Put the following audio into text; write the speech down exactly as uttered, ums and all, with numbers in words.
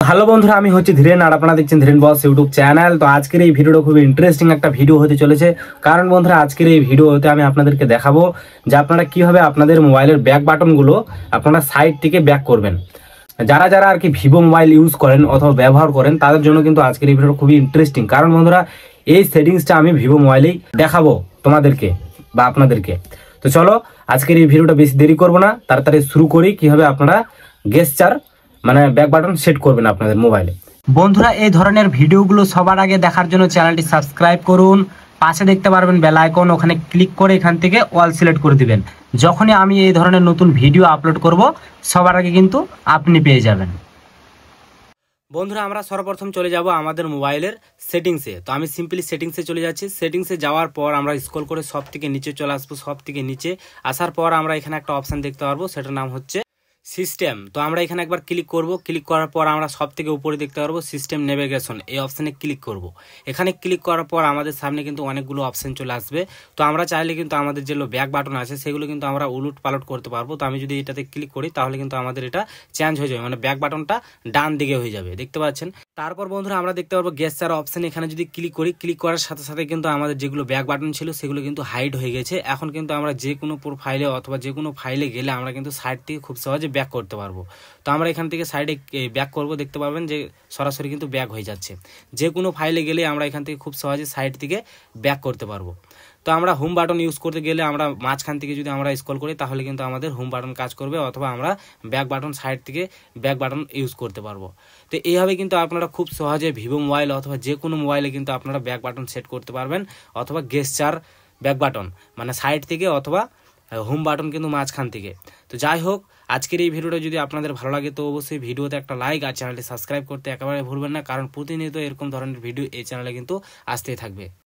Hello বন্ধুরা, আমি হচ্ছে ধীরেন আর আপনারা দেখছেন ধীরেন বস ইউটিউব চ্যানেল। তো আজকের এই ভিডিওটা খুবই ইন্টারেস্টিং একটা ভিডিও হতে চলেছে, কারণ বন্ধুরা আজকের এই ভিডিওতে আমি আপনাদেরকে দেখাবো যে আপনারা কিভাবে আপনাদের মোবাইলের ব্যাক বাটনগুলো আপনারা সাইড থেকে ব্যাক করবেন। যারা যারা আর কি ভিভো মোবাইল ইউজ করেন অথবা ব্যবহার করেন তাদের জন্য কিন্তু আজকের এই ভিডিওটা খুবই ইন্টারেস্টিং, কারণ বন্ধুরা এই সেটিংসটা আমি ভিভো মোবাইলেই দেখাবো তোমাদেরকে বা আপনাদেরকে। তো চলো আজকের এই ভিডিওটা বেশি দেরি করবো না, তাড়াতাড়ি শুরু করি কিভাবে আপনারা গেস্টার মানে ব্যাক বাটন সেট করবেন আপনাদের মোবাইলে। বন্ধুরা এই ধরনের ভিডিওগুলো সবার আগে দেখার জন্য চ্যানেলটি সাবস্ক্রাইব করুন, পাশে দেখতে পারবেন বেল আইকন, ওখানে ক্লিক করে এখান থেকে অল সিলেক্ট করে দিবেন। যখনই আমি এই ধরনের নতুন ভিডিও আপলোড করব সবার আগে কিন্তু আপনি পেয়ে যাবেন। বন্ধুরা আমরা সর্বপ্রথম চলে যাব আমাদের মোবাইলের সেটিংসে। তো আমি সিম্পলি সেটিংসে চলে যাচ্ছি। সেটিংসে যাওয়ার পর আমরা স্ক্রল করে সব থেকে নিচে চলে আসবো। সব থেকে নিচে আসার পর আমরা এখানে একটা অপশান দেখতে পারবো, সেটার নাম হচ্ছে সিস্টেম। তো আমরা এখানে একবার ক্লিক করব। ক্লিক করার পর আমরা সব থেকে উপরে দেখতে পারবো সিস্টেম নেভিগেশন, এই অপশানে ক্লিক করব। এখানে ক্লিক করার পর আমাদের সামনে কিন্তু অনেকগুলো অপশান চলে আসবে। তো আমরা চাইলে কিন্তু আমাদের যেগুলো ব্যাক বাটন আছে সেগুলো কিন্তু আমরা উলট পালট করতে পারবো। তো আমি যদি এটাতে ক্লিক করি তাহলে কিন্তু আমাদের এটা চেঞ্জ হয়ে যাবে, মানে ব্যাক বাটনটা ডান দিকে হয়ে যাবে, দেখতে পাচ্ছেন। তারপর বন্ধুরা আমরা দেখতে পারবো গেস্টার অপশান, এখানে যদি ক্লিক করি, ক্লিক করার সাথে সাথে কিন্তু আমাদের যেগুলো ব্যাক বাটন ছিল সেগুলো কিন্তু হাইড হয়ে গেছে। এখন কিন্তু আমরা যে কোনো প্রোফাইলে অথবা যে কোনো ফাইলে গেলে আমরা কিন্তু সাইড থেকে খুব সহজে ব্যাক করতে পারবো। তো আমরা এখান থেকে সাইডে ব্যাক করব, দেখতে পাবেন যে সরাসরি কিন্তু ব্যাক হয়ে যাচ্ছে। যে কোনো ফাইলে গেলে আমরা এখান থেকে খুব সহজে সাইড থেকে ব্যাক করতে পারবো। তো আমরা হোম বাটন ইউজ করতে গেলে আমরা মাঝখান থেকে যদি আমরা স্ক্রল করি তাহলে কিন্তু আমাদের হোম বাটন কাজ করবে, অথবা আমরা ব্যাক বাটন সাইড থেকে ব্যাক বাটন ইউজ করতে পারবো। তো এইভাবে কিন্তু আপনারা খুব সহজে ভিভো মোবাইল অথবা যে কোনো মোবাইলে কিন্তু আপনারা ব্যাক বাটন সেট করতে পারবেন, অথবা গেস্টার ব্যাক বাটন মানে সাইড থেকে অথবা হোম বাটন কিন্তু মাঝখান থেকে। তো যাই হোক, আজকের এই ভিডিওটা যদি আপনাদের ভালো লাগে তো অবশ্যই ভিডিওতে একটা লাইক আর চ্যানেলটি সাবস্ক্রাইব করতে একেবারে ভুলবেন না, কারণ প্রতিনিয়ত এরকম ধরনের ভিডিও এই চ্যানেলে কিন্তু আসতেই থাকবে।